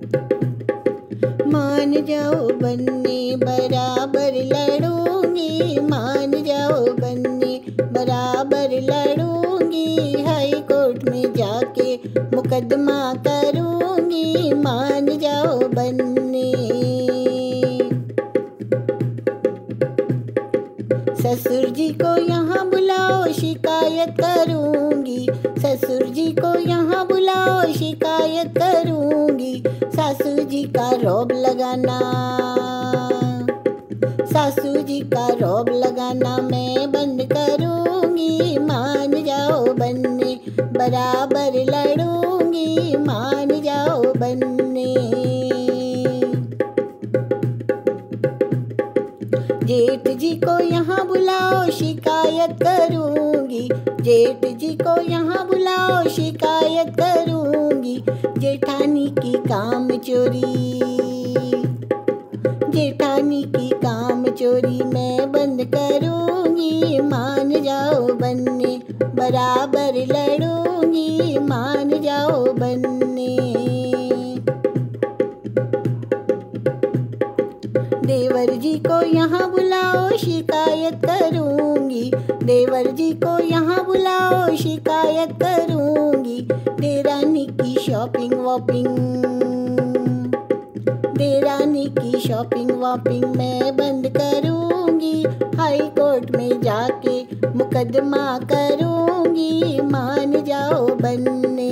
मान जाओ बनने बराबर लड़ूंगी, मान जाओ बनने बराबर लड़ूंगी, हाई कोर्ट में जाके मुकदमा करूंगी, मान जाओ बनने। ससुर जी को यहाँ बुलाओ शिकायत करूंगी, ससुर जी को यहाँ बुलाओ शिकायत करूंगी, सासू जी का रौब लगाना, सासू जी का रौब लगाना मैं बंद करूंगी, मान जाओ बनने बराबर लड़ूंगी, मान जाओ बनने। जेठ जी को यहाँ बुलाओ शिकायत करूंगी, जेठ जी को यहाँ बुलाओ शिकायत करूंगी, जेठानी की काम चोरी, जेठानी की काम चोरी मैं बंद करूंगी, मान जाओ बनने बराबर लड़ूंगी, मान जाओ बनने। देवर जी को यहाँ बुलाओ शिकायत करूंगी, देवर जी को यहाँ बुलाओ शिकायत करूंगी, देरानी की शॉपिंग वॉपिंग, देरानी की शॉपिंग वॉपिंग मैं बंद करूंगी, हाई कोर्ट में जाके मुकदमा करूंगी, मान जाओ बनने।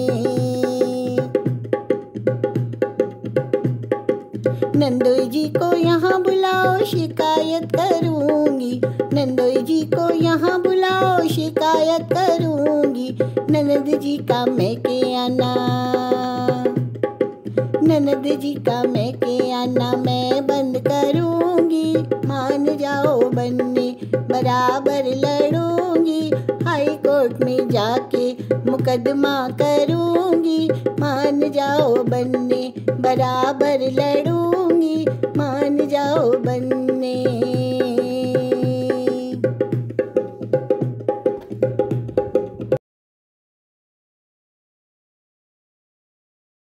नंदोई जी को यहाँ बुलाओ शिकायत करूंगी, नंदोई जी को यहाँ बुलाओ शिकायत करूंगी, ननद जी का मैके आना, ननद जी का मैके आना मैं बंद करूंगी, मान जाओ बनने बराबर लड़ूंगी, हाई कोर्ट में जाके मुकदमा करूंगी, मान जाओ बनने बराबर लड़ूंगी, मान जाओ बनने।